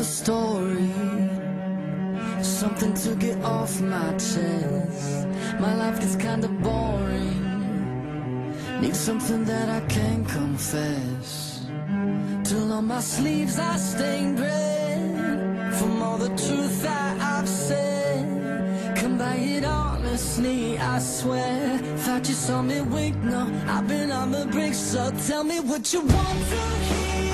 story, something to get off my chest. My life is kinda boring, need something that I can confess. Till on my sleeves I stained red from all the truth that I've said. Come by it honestly, I swear. Thought you saw me wink, no, I've been on the brink. So tell me what you want to hear.